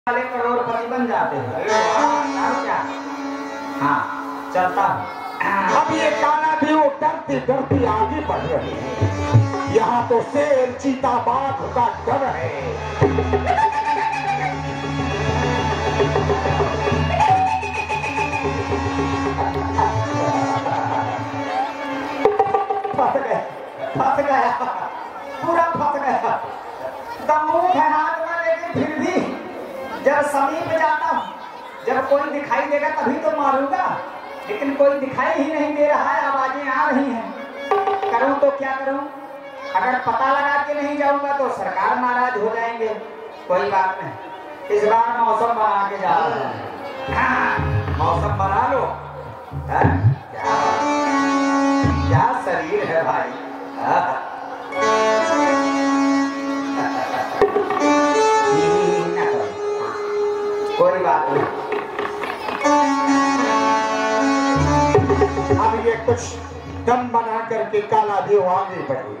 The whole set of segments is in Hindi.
वाले करोड़पति बन जाते हैं। क्या? हाँ, चलता हूँ। अब ये काला भी वो डरती डरती आगे बढ़ रही है। यहाँ तो शेर चीता बाघ का डर है। फंस गया, पूरा फंस गया। दमूह है हाथ में, लेकिन फिर भी जब समीप जाता हूँ, जब कोई दिखाई देगा तभी तो मारूंगा, लेकिन कोई दिखाई ही नहीं दे रहा है, आवाजें आ रही हैं। करूं तो क्या करूं? अगर पता लगा के नहीं जाऊंगा तो सरकार नाराज हो जाएंगे। कोई बात नहीं, इस बार मौसम बना के जा रहा है। मौसम बना लो। क्या शरीर है भाई। कोई बात नहीं। अब ये कुछ दम बना करके काला देव आगे बढ़े,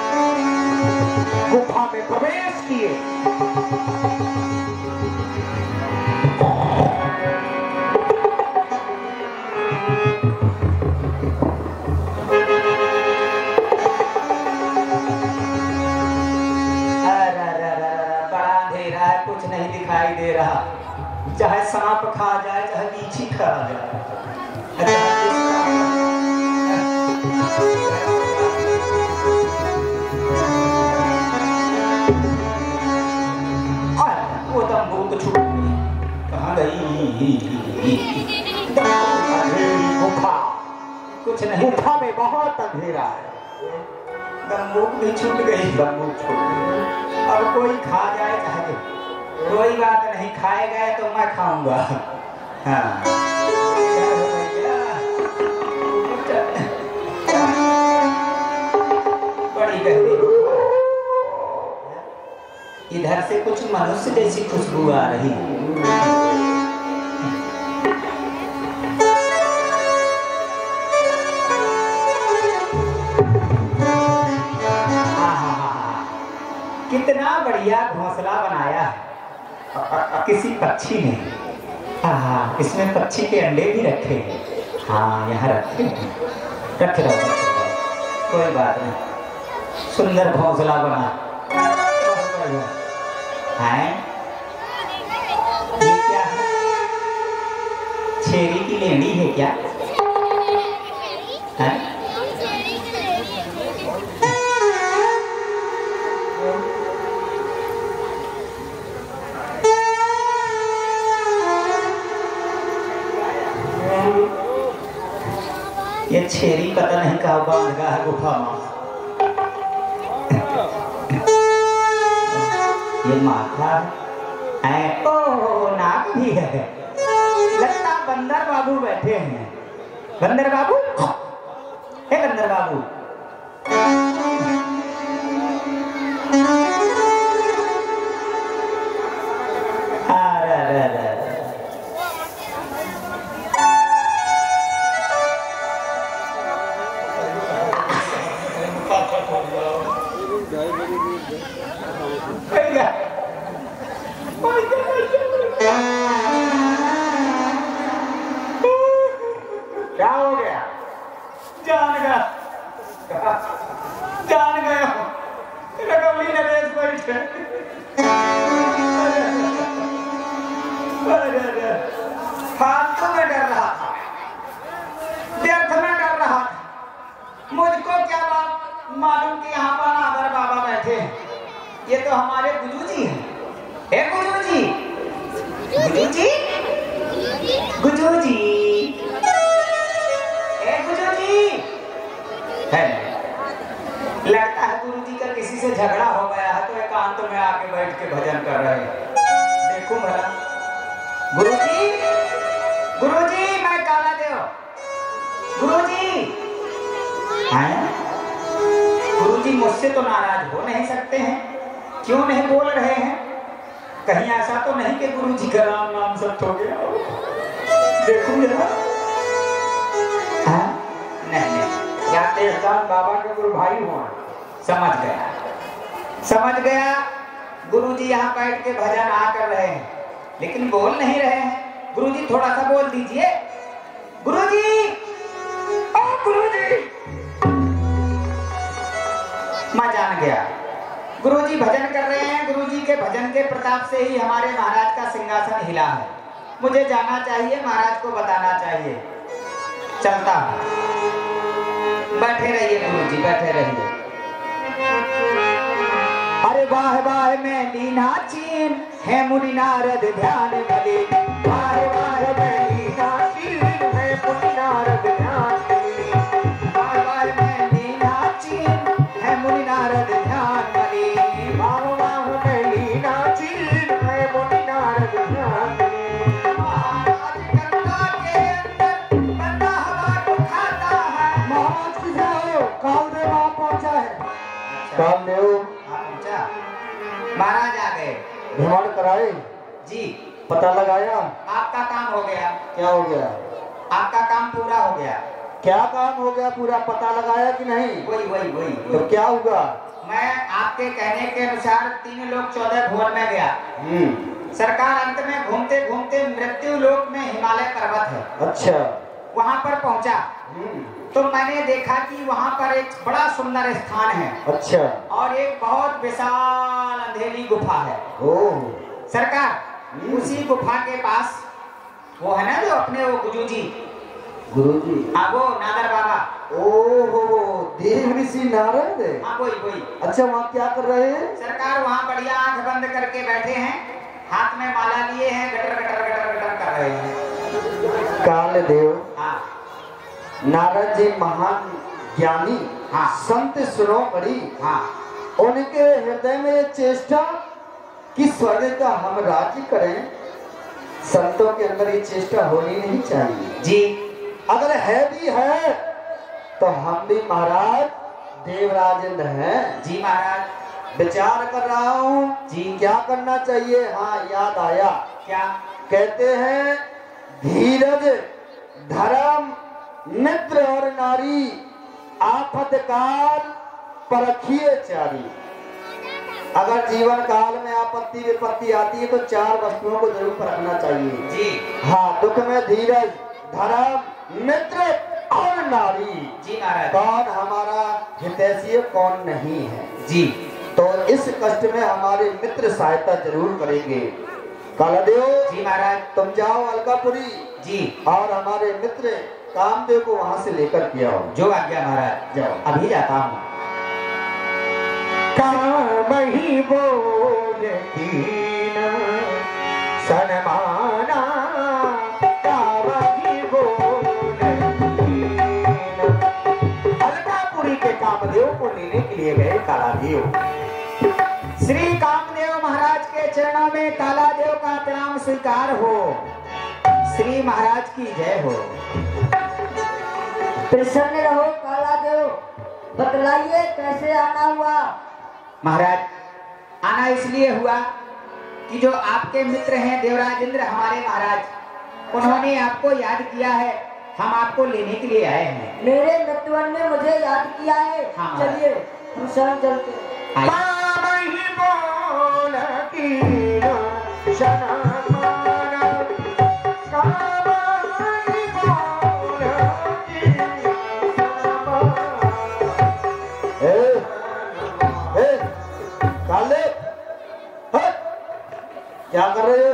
गुफा में प्रवेश किए। बड़ा अंधेरा है, कुछ नहीं दिखाई दे रहा। चाहे सांप खा जाए, चाहे बीछी खा जाए। वो दम्बूक छूट गई, कहाँ गई? गुफा, कुछ नहीं, गुफा में बहुत अंधेरा है। दम्बूक भी छूट गई। दम्बूक छूट गई। अब कोई खा जाए, चाहे कोई बात नहीं, खाए गए तो मैं खाऊंगा। हाँ, बड़ी गहरी। इधर से कुछ मनुष्य जैसी खुशबू आ रही है। कितना बढ़िया घोंसला बनाया किसी पक्षी ने। हाँ, इसमें पक्षी के अंडे भी रखे हैं। हाँ, यहाँ रखे हैं। रख दो, कोई बात नहीं। सुंदर घोंसला बना है। ये क्या है? छेरी की लेंडी है क्या? है? ये छेरी पता नहीं कहाँ बांध गया है गुफा में। ये माथा है, ओ नाक भी है। लगता बंदर बाबू बैठे हैं। बंदर बाबू, हे बंदर बाबू, क्या हो गया? जान गया, जान गया। रकमली नरेश बैठे। फालतू में डर रहा था, व्यर्थ में डर रहा था। मुझको क्या बात मालूम कि यहाँ पर नागर बाबा बैठे हैं। ये तो हमारे गुरुजी हैं। हे गुरुजी, गुरुजी, गुरुजी, हे गुरुजी। है, लगता है गुरुजी का किसी से झगड़ा हो गया है, तो एकांत में आके बैठ के भजन कर रहे हैं। देखो भला। गुरुजी, गुरुजी, मैं काला देव। गुरुजी, गुरुजी मुझसे तो नाराज हो नहीं सकते हैं, क्यों नहीं बोल रहे हैं? कहीं ऐसा तो नहीं कि गुरुजी का राम नाम सत्य हो गया? देखो जरा। नहीं, जाते बाबा के गुरु भाई हुआ। समझ गया, समझ गया। गुरुजी यहाँ बैठ के भजन आ कर रहे हैं। लेकिन बोल नहीं रहे हैं। गुरुजी थोड़ा सा बोल दीजिए। गुरुजी, ओ गुरुजी। मैं जान गया गुरुजी भजन कर रहे हैं। गुरुजी के भजन के प्रताप से ही हमारे महाराज का सिंहासन हिला है। मुझे जाना चाहिए, महाराज को बताना चाहिए। चलता हूं। बैठे रहिए गुरुजी, बैठे रहिए। अरे वाह वाह मैं लीना चीन है मुनि नारद ध्यान भले। वाह वाह मैं लीना चीन है मुनि नारद ध्यान भले। वाह वाह मैं लीना चीन है मुनि नारद ध्यान भले। वाह वाह मैं लीना चीन है मुनि नारद ध्यान भले। महाराज गंगा के अंदर बंदा हवा को खाता है। महाराज किधर हो? कालदेव वहां पहुंचा है। कालदेव महाराज आ गए। भ्रमण कराए जी। पता लगाया? आपका काम हो गया। क्या हो गया? आपका काम पूरा हो गया। क्या काम हो गया पूरा? पता लगाया कि नहीं? वही तो क्या हुआ? मैं आपके कहने के अनुसार 3 लोग 14 भुवन में गया। सरकार अंत में घूमते घूमते मृत्यु लोक में हिमालय पर्वत है। अच्छा। वहाँ पर पहुँचा तो मैंने देखा कि वहाँ पर एक बड़ा सुंदर स्थान है। अच्छा। और एक बहुत विशाल अंधेरी गुफा है। ओह। सरकार उसी गुफा के पास वो है ना जो अपने वो गुरुजी हाँ वो नागर बाबा। ओहो देव ऋषि नारद। हाँ वही। अच्छा वहाँ क्या कर रहे हैं? सरकार वहाँ बढ़िया आंख बंद करके बैठे हैं, हाथ में माला लिए हैं, गटर गटर गटर गटर कर रहे हैं। कालदेव। हाँ। नारद जी महान ज्ञानी। हाँ। संत सुनो बड़ी। हाँ। उनके हृदय में चेष्टा कि स्वर्ग का हम राज्य करें। संतों के अंदर ये चेष्टा होनी नहीं चाहिए जी। अगर है भी है तो हम भी महाराज देवराजेंद्र हैं। जी महाराज। विचार कर रहा हूँ जी क्या करना चाहिए। हाँ याद आया। क्या? कहते हैं धीरज धर्म मित्र और नारी आफत काल परखिए चारी। अगर जीवन काल में आपत्ति विपत्ति आती है तो 4 वस्तुओं को जरूर परखना चाहिए जी। हाँ दुख में धीरज धर्म मित्र और नारी। जी महाराज। कौन हमारा हितैषी कौन नहीं है जी। तो इस कष्ट में हमारे मित्र सहायता जरूर करेंगे। कालदेव जी महाराज। तुम जाओ अलकापुरी जी और हमारे मित्र कामदेव को वहां से लेकर के आओ। जो आज्ञा महाराज। जाओ। अभी जाता हूँ। काम ही बोलती न सनमाना काम ही बोलती न। अलकापुरी के कामदेव को लेने के लिए गए कालादेव। श्री कामदेव महाराज के चरणों में कालादेव का प्रणाम स्वीकार हो। श्री महाराज की जय हो। प्रसन्न रहो कालादेव, बतलाइए कैसे आना हुआ? महाराज आना इसलिए हुआ कि जो आपके मित्र हैं देवराजेंद्र हमारे महाराज, उन्होंने आपको याद किया है। हम आपको लेने के लिए आए हैं। मेरे मित्रवन ने मुझे याद किया है। हाँ, चलिए हम शरण चलते हैं। क्या कर रहे हो?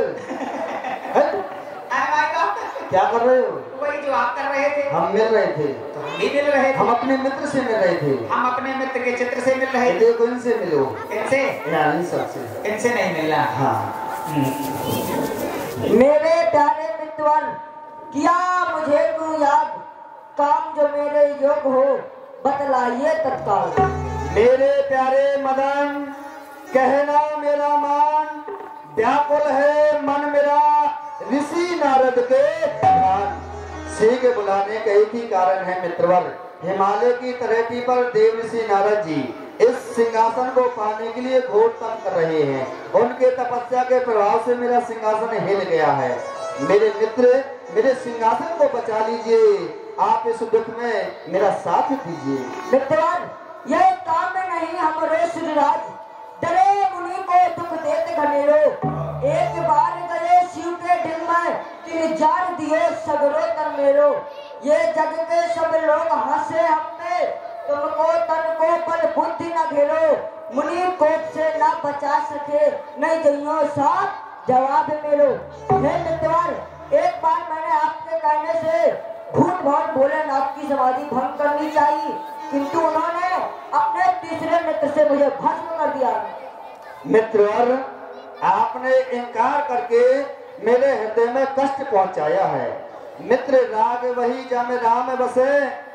क्या कर रहे हो? वही जो आप कर रहे थे। हम मिल रहे थे। तो हम भी मिल रहे थे। हम अपने मित्र से मिल रहे थे। हम अपने मित्र के चित्र से मिल रहे थे। देखो इनसे मिलो। इनसे? इन सबसे। इनसे नहीं मिलना। हाँ। मेरे प्यारे मित्रवन, किया मुझे तू याद, काम जो मेरे योग हो बतलाइए तत्काल। मेरे प्यारे मदन, कहना मेरा मान, व्याकुल है मन मेरा ऋषि नारद के श्री के बुलाने का एक ही कारण है मित्रवर। हिमालय की तलहटी पर देव ऋषि नारद जी इस सिंहासन को पाने के लिए घोर तप कर रहे हैं। उनके तपस्या के प्रभाव से मेरा सिंहासन हिल गया है। मेरे मित्र मेरे सिंहासन को बचा लीजिए। आप इस दुख में मेरा साथ दीजिए। मित्रवन, यह काम में नहीं हमरे श्रीराज, डरे मुनि को दुख देते घनेरो। एक बार गए शिव के ढिल में, 3 जार दियो सगरो तर मेरो। ये जग के सब लोग हंसे हम पे, तुमको तन को बल बुद्धि न घेरो। मुनि कोप से ना बचा सके, नहीं जइयो साथ जवाब मेरो। हे मित्रवर, एक बार मैंने आपके कहने से भूत भाट भोलेनाथ की समाधि भंग करनी चाहिए, किंतु उन्होंने अपने तीसरे मित्र से मुझे भस्म कर दिया। मित्रवर, आपने इनकार करके मेरे हृदय में कष्ट पहुंचाया है। मित्र राग वही जामे राम बसे,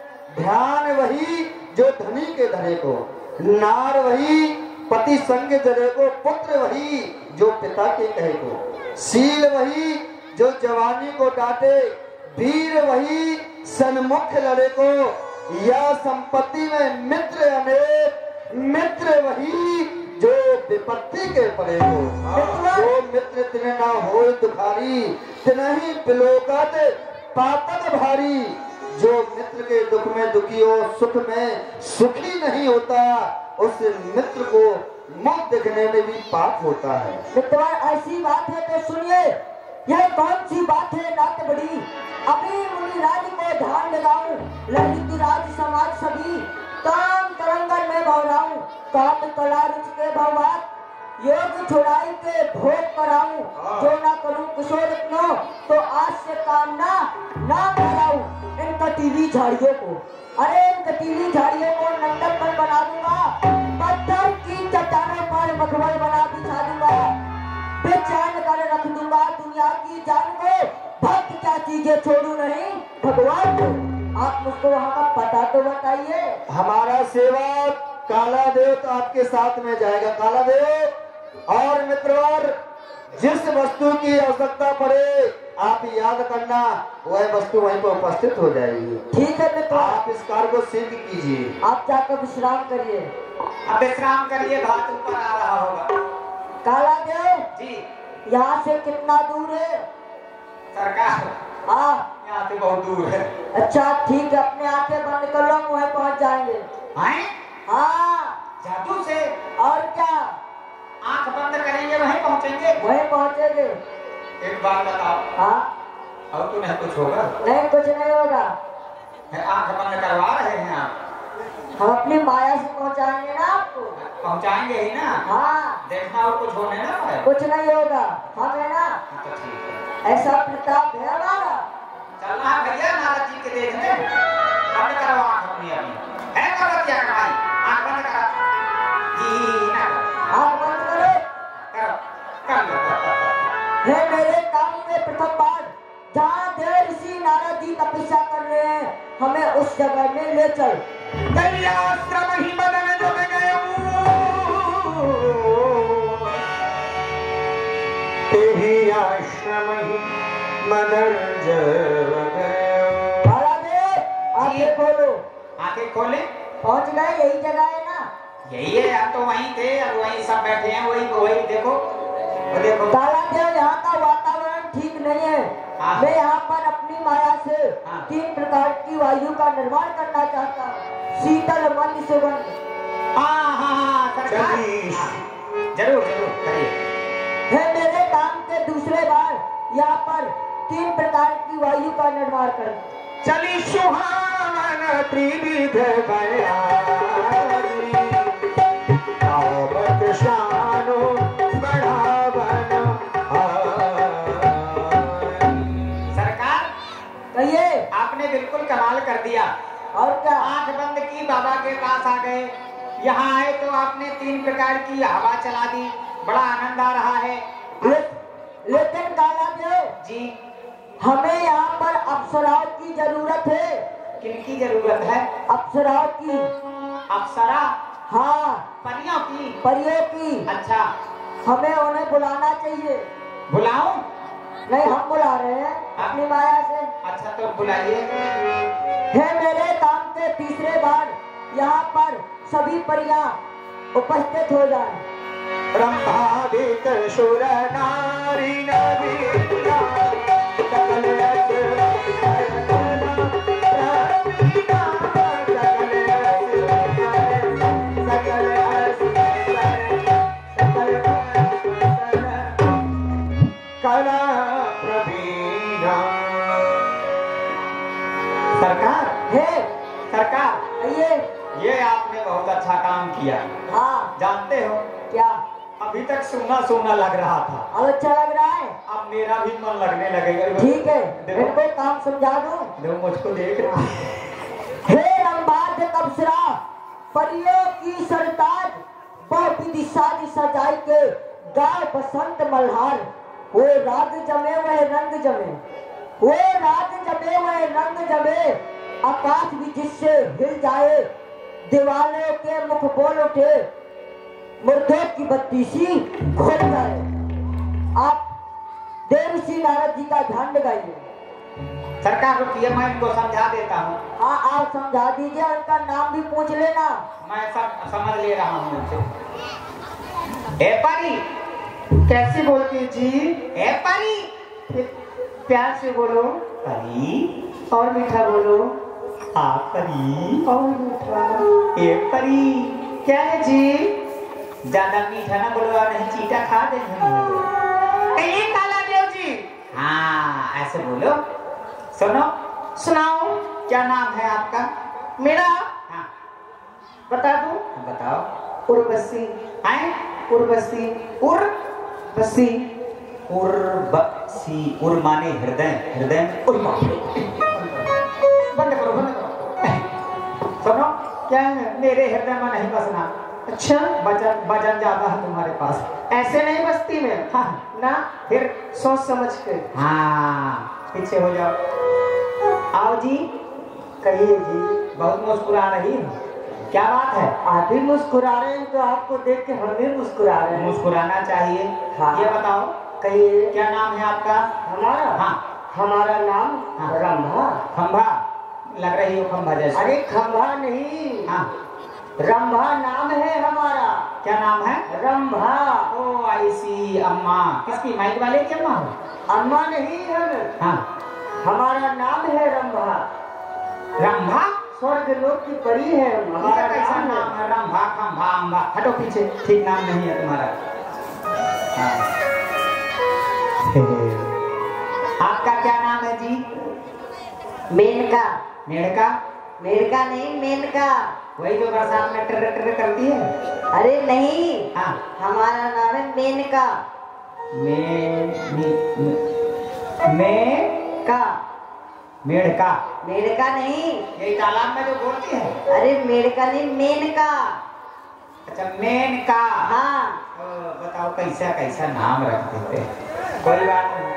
ध्यान वही जो धनी के धरे को, नार वही पति संग जरे को, पुत्र वही जो पिता के कहे को, शील वही जो जवानी को डांटे, वीर वही सन्मुख लड़े को, या संपत्ति में मित्र अनेक, मित्र वही जो विपत्ति के पड़े हो। जो मित्र तिने ना हो दुखारी, तिनहि बिलोकत पातक भारी। जो मित्र के दुख में दुखी हो, सुख में सुखी नहीं होता, उस मित्र को मुख देखने में भी पाप होता है। मित्रवर, ऐसी बात है तो सुनिए। यह कौन सी बात है नात बड़ी, अभी मुनि राज को ध्यान लगाऊं, ललित राज समाज सभी काम तरंगन में भवराऊं। काम कला रुच के भववात, योग छुड़ाई के भोग कराऊं। जो ना करूं किशोर रत्नो, तो आज से कामना ना कराऊं। इन कटीली झाड़ियों को, अरे इन कटीली झाड़ियों को नंदनवन बना दूंगा। पत्थर की चट्टानों पर मखमल बना बिछा दूंगा। बेचैन कर रख दूंगा दुनिया की जान को। भक्त क्या चीजें छोड़ू नहीं भगवान को। आप मुझको वहाँ का पता तो बताइए। हमारा सेवक काला देव तो आपके साथ में जाएगा। काला देव और मित्रवर, जिस वस्तु की आवश्यकता पड़े आप याद करना, वह वस्तु वहीं पर उपस्थित हो जाएगी। ठीक है मित्र, आप इस कार्य को सिद्ध कीजिए। आप जाकर विश्राम करिए। अब विश्राम करिए, भात ऊपर आ रहा होगा। काला देव जी यहाँ से कितना दूर है? सरकार, हाँ यहाँ से बहुत दूर है। अच्छा ठीक है, अपने आंखें बंद कर लो, वहीं पहुँच जाएंगे। हैं? हाँ जादू से और क्या, आंख बंद करेंगे वहीं पहुंचेंगे। वहीं पहुँचेंगे। एक बात बताओ, हाँ और तो नहीं कुछ होगा? नहीं कुछ नहीं होगा। आंख बंद करवा रहे हैं आप? हम अपनी माया से पहुँचाएंगे ना आपको। पहुंचाएंगे ही ना? हाँ देखना और कुछ होने ना पाए। कुछ नहीं होगा, हम है ना, तो ठीक है। ऐसा प्रताप है हमारा। चलना है भैया नारद जी के देखने। बंद करो आंख अपनी अभी। है नारद जी कमाई? आंख बंद करो। जी ना करो। आँख बंद करो। करो, कर लो। हे मेरे काम में प्रथम बार जहाँ देव ऋषि नारद जी तपस्या कर रहे हैं, हमें उस जगह में ले चल। दैव्याश्रम ही बदन जब गयो, तेहि आश्रम ही मदन जब गयो। महाराज आंखें खोलो। आंखें खोले? पहुँच गए, यही जगह है ना? यही है, हम तो वहीं थे, अब वहीं सब बैठे हैं, वही देखो, वो देखो। काला देव, यहाँ का वातावरण ठीक नहीं है। हाँ। मैं यहाँ पर अपनी माया से हाँ। 3 प्रकार की वायु का निर्माण करना चाहता हूँ। शीतल, मंद, सुगंध। हाँ सरकार। जरूर जरूर करिए। है मेरे काम के दूसरे बार यहाँ पर 3 प्रकार की वायु का निर्माण कर। चली सुहावन त्रिविध बयानी, आवत शानो बढ़ावन सरकार, कहिए। आपने बिल्कुल कमाल कर दिया। और क्या? आंख बंद की, बाबा के पास आ गए, यहाँ आए तो आपने 3 प्रकार की हवा चला दी, बड़ा आनंद आ रहा है। लेकिन काला देव जी, हमें यहाँ पर अप्सराओं की जरूरत है। किनकी जरूरत है? अप्सराओं की। अप्सरा? हाँ, परियों की? परियों की। अच्छा, हमें उन्हें बुलाना चाहिए। बुलाऊं? नहीं, हम बुला रहे हैं अपनी माया से। अच्छा तो बुलाइए। है मेरे काम के तीसरे बार यहाँ पर सभी परियां उपस्थित हो जाएं। ब्रह्मादिक सुर नारी नवीना, सकल रस प्रवीण। सरकार हे सरकार, ये आपने बहुत अच्छा काम किया। हाँ जानते हो, क्या अभी तक सोना सोना लग रहा था, अब अच्छा लग रहा है? अब मेरा भी मन लगने लगेगा। ठीक है, देखो। इनको काम समझा दूं। देखो मुझको देख रहा है। हे रंबाद तबसरा, परियों की सरताज, बहुत विधि साजी सजाई के गाय बसंत मल्हार। वो राग जमे वह रंग जमे, वो राग जमे वह रंग जमे, आकाश भी जिससे हिल जाए, दीवालों के मुख बोल उठे, मुर्दों की बत्ती सी घोल जाए। आप देवसी नारद जी का ध्यान लगाइए। सरकार रुकिए, मैं इनको समझा देता हूँ। हाँ आप समझा दीजिए, उनका नाम भी पूछ लेना। मैं सब समझ ले रहा हूँ उनसे। ए परी, कैसे बोलती जी? ए परी, प्यार से बोलो परी, और मीठा बोलो। हाँ परी, और मीठा। ए परी, क्या है जी? ज्यादा मीठा ना बोलो, नहीं चीटा खा देंगे। ये काला देव जी। हाँ ऐसे बोलो। सुनो, सुनाओ। क्या नाम है आपका? मेरा हाँ बता दूं? बताओ। उर्वशी। हैं? उर्वशी। उर्वशी, उर्वशी, उर माने हृदय, हृदय में उर। बंद करो, बंद करो। सुनो, क्या है? मेरे हृदय में नहीं बसना। अच्छा, वजन ज्यादा है तुम्हारे पास। ऐसे नहीं बसती मैं। हाँ ना, फिर सोच समझ के। हाँ पीछे हो जाओ। आओ जी, कहिए जी। बहुत मुस्कुरा रही हो, क्या बात है? आप भी मुस्कुरा रहे हैं तो आपको देख के हम भी मुस्कुरा रहे हैं। मुस्कुराना चाहिए। हाँ। ये बताओ, कहिए। क्या नाम है आपका? हमारा? हाँ। हमारा नाम हाँ। रंभा। खंभा, लग रही हो खंभा जैसे। अरे खंभा नहीं, हाँ, रंभा नाम है हमारा। क्या नाम है? रंभा। ओ आई सी। अम्मा किसकी? माइक वाले की अम्मा हो? अम्मा नहीं है, हाँ, हमारा नाम है रंभा। रंभा। स्वर्ग लोक की परी है हमारा ये कैसा नाम है? रंभा, खंभा, अम्बा। हटो पीछे, ठीक नाम नहीं है तुम्हारा। हाँ। आपका क्या नाम है जी? मेनका। मेड़का? मेनका नहीं, मेनका। वही जो बरसात में टर टर करती है? अरे नहीं, हाँ। हमारा नाम है मेनका। मेड़का, मेड़का। मेनका नहीं, यही तालाब में जो बोलती है? अरे मेनका नहीं, मेनका। अच्छा मेनका। हाँ बताओ कैसा कैसा नाम रख देते हैं। कोई बात नहीं।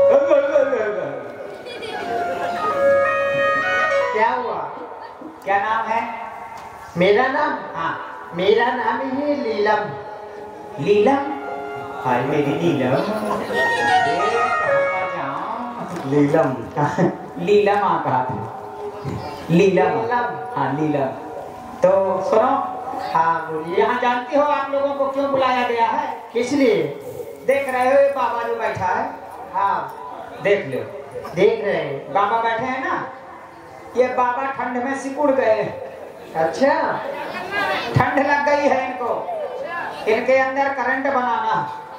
क्या हुआ? क्या नाम है? मेरा नाम? हाँ। मेरा नाम ही लीलम। लीलम? हाय मेरी लीलम। ये कहाँ पर जाऊं? लीलम। लीलम आ कहा था? लीलम। हाँ लीलम। तो सुनो, हाँ बोलिए। यहाँ जानती हो आप लोगों को क्यों बुलाया गया है? किस लिए? देख रहे हो ये बाबा जो बैठा है? हाँ देख लो, देख रहे हैं। बाबा बैठे हैं ना, ये बाबा ठंड में सिकुड़ गए। अच्छा, ठंड लग गई है इनको, इनके अंदर करंट बनाना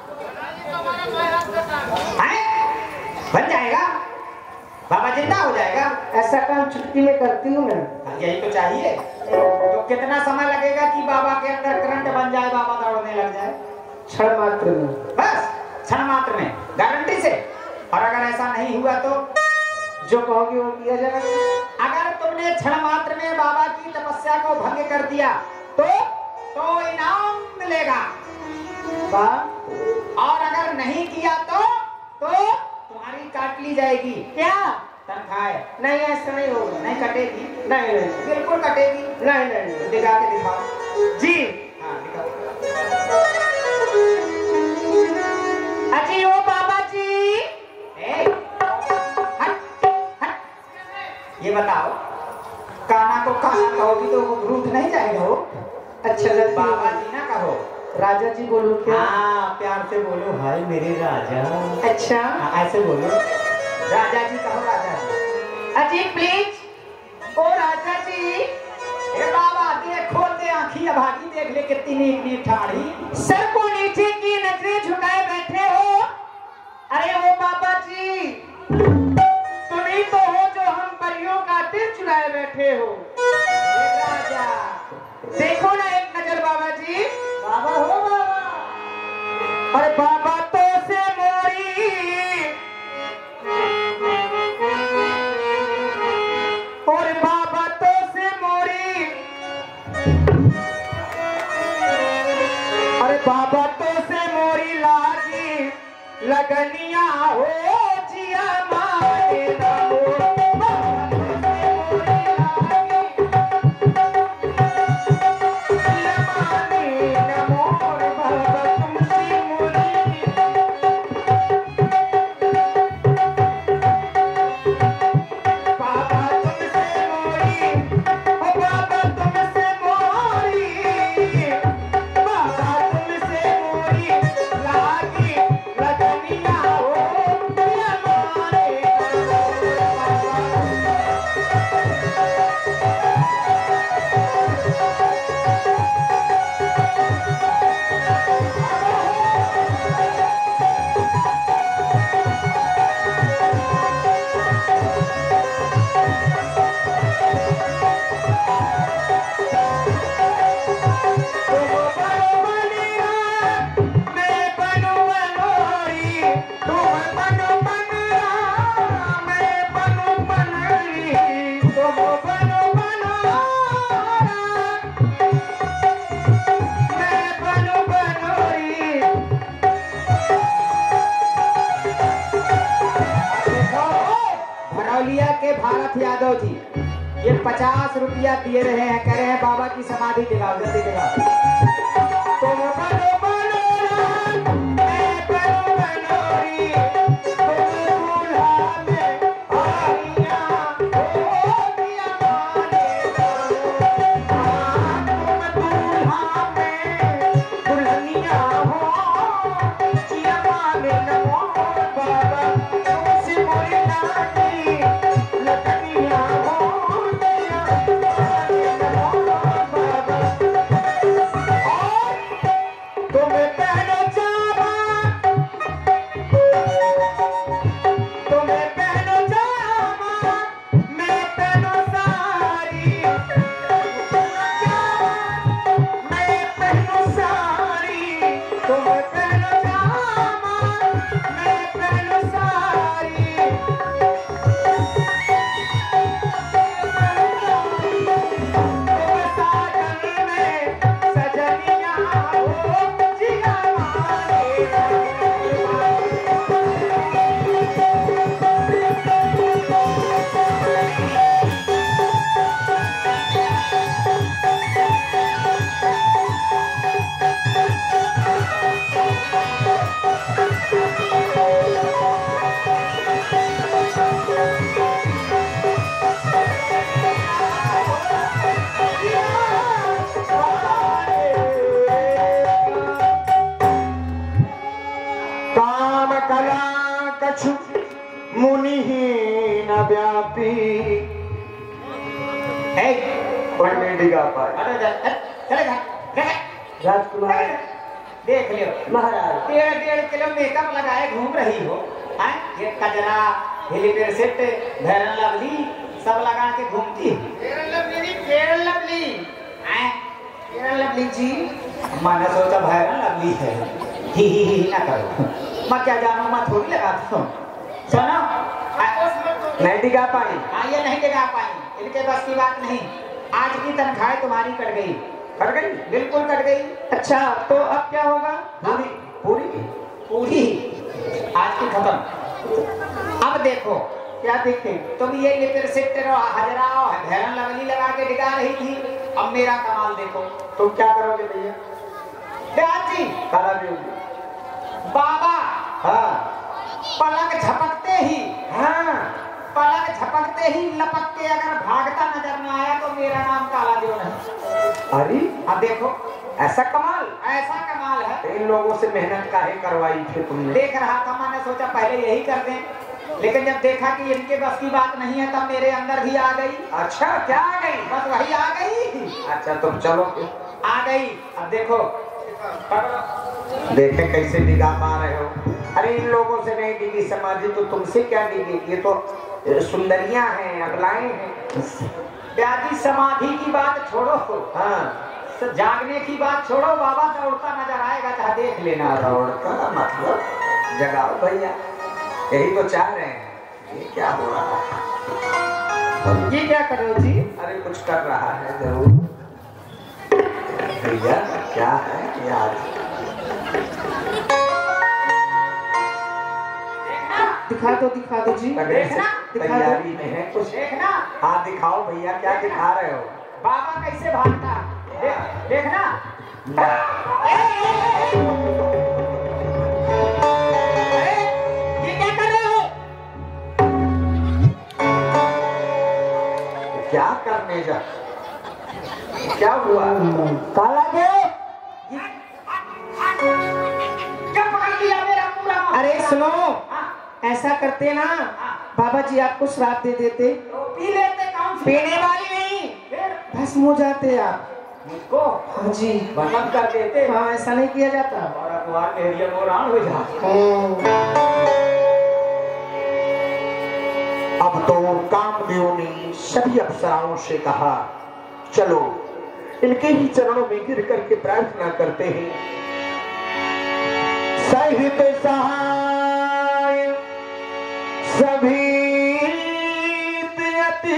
है। बन जाएगा, बाबा जिंदा हो जाएगा। ऐसा काम चुटकी में करती हूँ मैं। यही तो चाहिए। तो कितना समय लगेगा कि बाबा के अंदर करंट बन जाए, बाबा दौड़ने लग जाए? क्षण मात्र में। बस क्षण मात्र में, गारंटी से। और अगर ऐसा नहीं हुआ तो जो कहोगे वो किया जाएगा। अगर तुमने क्षण मात्र में बाबा की तपस्या को भंग कर दिया तो इनाम मिलेगा। और अगर नहीं किया तो तुम्हारी काट ली जाएगी। क्या? तनख्वाह नहीं, ऐसा नहीं होगा। नहीं कटेगी? नहीं नहीं, बिल्कुल कटेगी। नहीं नहीं। दिखा के दिखाओ जी। हाँ दिखाओ। अजी ओ बाबा जी। हट हट। ये बताओ, काना को काना कहोगी तो वो भूत नहीं जाएगा वो? अच्छा बाबा जी ना कहो, राजा जी बोलो क्या? हाँ प्यार से बोलो, हाय मेरे राजा। अच्छा, हाँ, ऐसे बोलो, राजा जी कहो, राजा जी। अजी प्लीज। ओ राजा जी। ए बाबा देख, खोल दे आँखी, अभागी देख ले कितनी नीक नीक ठाड़ी। सर को नीचे की नजरें झुकाए बैठे हो। अरे वो बाबा जी तुम ही तो हो जो हम परियों का दिल चुराए बैठे हो। राजा देखो ना एक नजर बाबा जी। बाबा हो बाबा। अरे बाबा तो से मोरी और बाबा तो से मोरी। अरे बाबा तो से मोरी लागी लगनिया हो जिया मारे ना हो। बाबा तो से मोरी लागी जिया मारे ना हो। बाबा तुमसे मोरी बाबा तुमसे मोरी ओ बाबा तुमसे मोरी बाबा तुमसे मोरी लागी लगनिया हो जिया मारे भरौलिया के भारत यादव जी ये 50 रुपया दिए रहे हैं, कह रहे हैं बाबा की समाधि दिलाओ, जल्दी दिलाओ। तुम बनो बनोरा, मैं बनो बनोरी, तुम दूल्हा में आइया हो दिया माने तुम दूल्हा में दुल्हनिया हो जिया माने नमो बाबा तुमसे मोरी लागी लगनिया हो जिया माने नमो बाबा। तुम्हें पहनो जामा तुम्हें पहनो जामा मैं पहनो साड़ी मैं पहनो साड़ी तुम्हें पहनो जामा मैं पहनो साड़ी तुम्हें साजन में सजनिया हो जिया मारे काम कला कछु मुनिहीन व्यापी। पंडित का पाए अरे चले जा राजकुमार देख लियो महाराज 1.5 किलो मेकअप लगाए घूम रही हो। हैं? ये कजरा हिलिपेर सेट भैरन लवली सब लगा के घूमती है। फेरन लवली हैं? फेरन लवली जी मैंने सोचा भैरन लवली है। ही ना करो मैं क्या जानू, मैं थोड़ी लगाता हूँ। सुनो नहीं दिखा पाई। हाँ ये नहीं लगा पाई, इनके बस की बात नहीं। आज की तनख्वाह तुम्हारी कट गई। कट गई? बिल्कुल कट गई। अच्छा तो अब क्या होगा? पूरी पूरी पूरी आज की खत्म। अब देखो क्या देखे? तुम ये लिपस्टिक हजरा भैरन लवली लगा के दिखा रही थी, अब मेरा कमाल देखो। तुम क्या करोगे भैया? ब्याज जी काला भी होगी। बाबा हाँ पलक झपकते ही हाँ पलक झपकते ही लपक के अगर भागता नजर न आया तो मेरा नाम काला देव नहीं। अरे अब देखो ऐसा कमाल। ऐसा कमाल है। इन लोगों से मेहनत काहे करवाई फिर तुमने? देख रहा था, मैंने सोचा पहले यही कर दें, लेकिन जब देखा कि इनके बस की बात नहीं है तब मेरे अंदर भी आ गई। अच्छा क्या आ गई? बस वही आ गई। अच्छा तुम चलो फिर। आ गई। अब देखो देखे कैसे निगाह मार रहे हो। अरे इन लोगों से नहीं डिगी समाधि तो तुमसे क्या डिगी? ये तो सुंदरियां हैं, अबलाएं हैं। ब्याजी समाधि की बात छोड़ो, हाँ जागने की बात छोड़ो, बाबा दौड़ता नजर आएगा, चाहे देख लेना। दौड़ता मतलब जगाओ भैया, यही तो चाह रहे हैं। ये क्या हो रहा है? ये क्या कर रहे हो जी? अरे कुछ कर रहा है जरूर भैया। क्या है क्या? दिखा दो जी। देखना दिखा दो। तैयारी में है कुछ? देखना हाँ दिखाओ भैया, क्या दिखा रहे हो? बाबा कैसे भागता, देखना। ये क्या कर रहे हो? क्या करने जा? क्या हुआ? काला के क्या पकड़ लिया मेरा पूरा? अरे सुनो, हाँ, ऐसा करते ना बाबा जी आपको श्राप दे देते। तो पी लेते, कौन सी पीने वाली नहीं, फिर भस्म हो जाते आप। मुझको हाँ जी, बंद कर देते। हाँ ऐसा नहीं किया जाता। और अखबार एरिया में रान हो जाते। अब तो कामदेव ने सभी अप्सराओं से कहा, चलो इनके ही चरणों में गिर करके प्रार्थना करते हैं। सहित सहाय सभी अति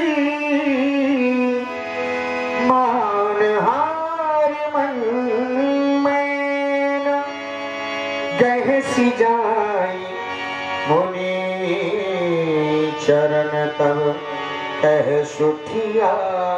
मानहार मन में गहसी जाई मुनि चरण तब कह सुठिया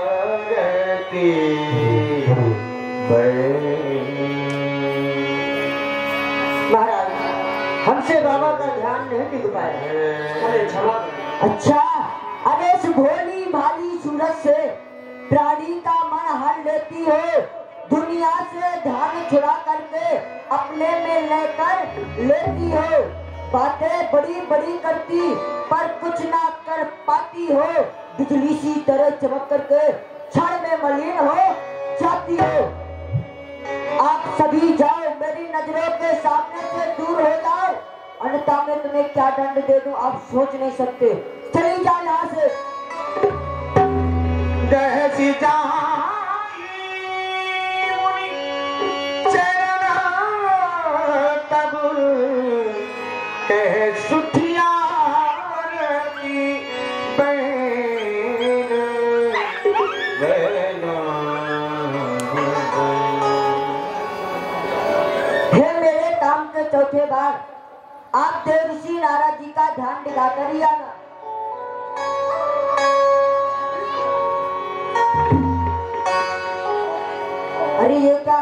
महाराज, हमसे बाबा का ध्यान नहीं टिक पाया। अरे क्षमा। अच्छा, अरे इस भोली भाली सूरत से प्राणी का मन हर लेती हो, दुनिया से ध्यान छुड़ा करके अपने में लेकर लेती हो, बातें बड़ी बड़ी करती पर कुछ ना कर पाती हो, बिजली सी तरह चमक करके क्षण में मलिन हो जाती हो। आप सभी जाओ, मेरी नजरों के सामने से दूर हो जाओ, अन्यथा मैं तुम्हें क्या दंड दे दूं आप सोच नहीं सकते। चली जाओ यहाँ से। गहसी जाई मुनि चरण तब कह सुठिया चौथे बार आप देव ऋषि नारद जी का ध्यान दिखाकर ही आना। अरे ये क्या?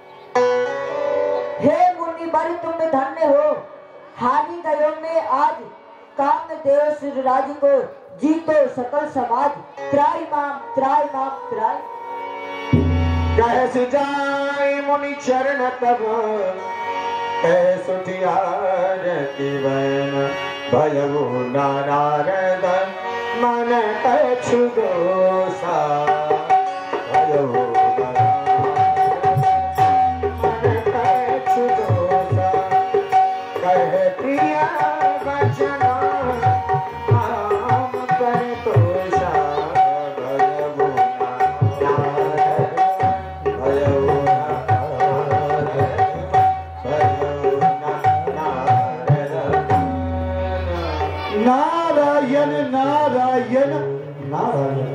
हे मुनि वर तुम धन्य हो, हानि गयो में आज कामदेव सूर्यराज को जीतो सकल समाज, त्राय माम त्राय माम त्राय। कहस जाय मुनि चरण तब कह सुठियारति बन भयउ नारद मन कछु दोषा भयउ मन कछु दोषा कह प्रिय वचन आम कर तोषा भयउ नारद भयउ नारायण नारायण नारायण।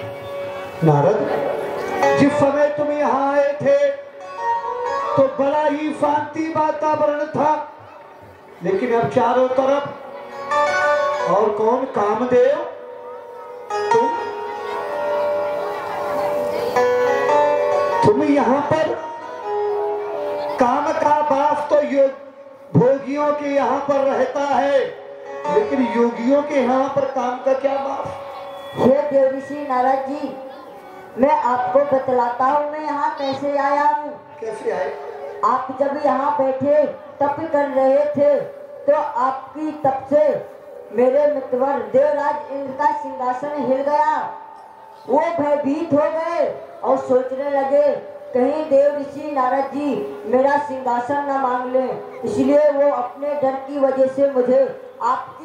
नारद, जिस समय तुम यहाँ आए थे तो बड़ा ही शांति वातावरण था, लेकिन अब चारों तरफ और कौन? कामदेव, तुम यहाँ पर काम का वास तो भोगियों के यहाँ पर रहता है, लेकिन योगियों के यहाँ पर काम का क्या बात? हे देव ऋषि नारद जी, मैं आपको बतलाता हूँ मैं यहाँ कैसे आया हूँ। कैसे आए? आप जब यहाँ बैठे तप कर रहे थे तो आपकी तप से मेरे मित्रवर देवराज इंद्र का सिंहासन हिल गया। वो भयभीत हो गए और सोचने लगे कहीं देव ऋषि नारद जी मेरा सिंहासन न मांग लें, इसलिए वो अपने डर की वजह से मुझे आप